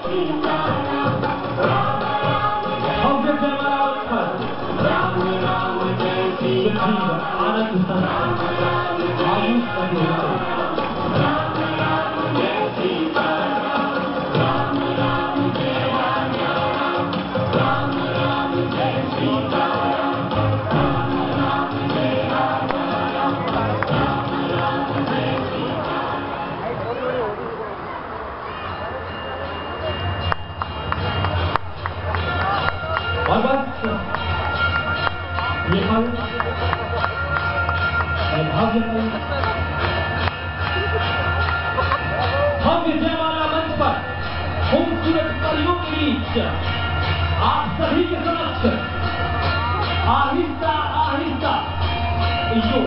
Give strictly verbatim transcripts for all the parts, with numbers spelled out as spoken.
भव्य जयमाला मंच पर खूबसूरत परियों के बीच आप सभी के समक्ष आहिस्ता आहिस्ता यो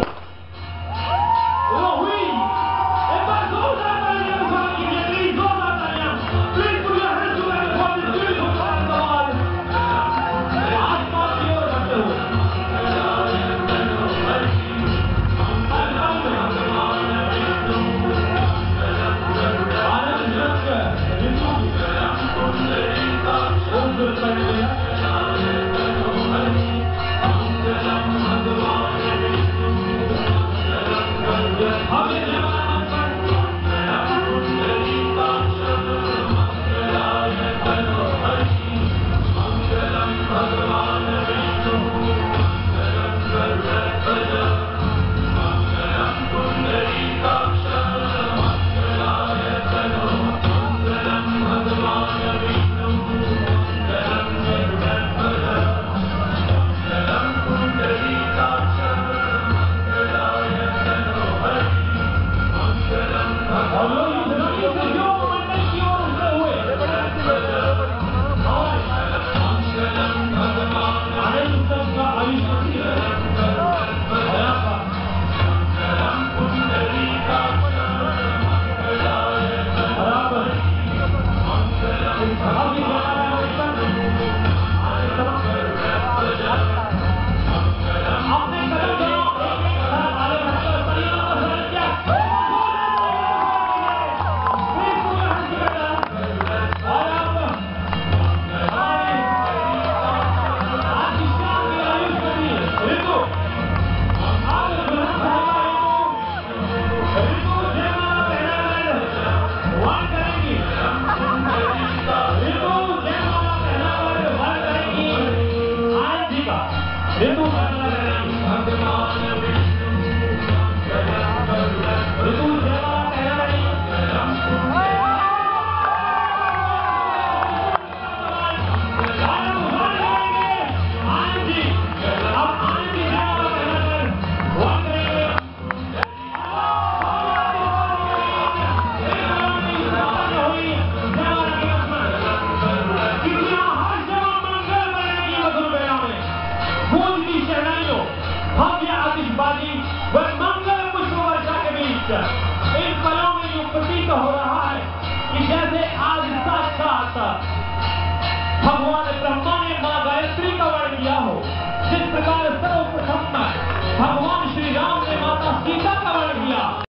हुई एक बार जोरदार तालियां स्वागत कीजिए प्लीज जोरदार तालियां प्लीज पूरी हर जुगल फॉर दिस ब्यूटीफुल सवाल आसमान की ओर बढ़ते हुए इन पलों में यूं प्रतीत हो रहा है कि जैसे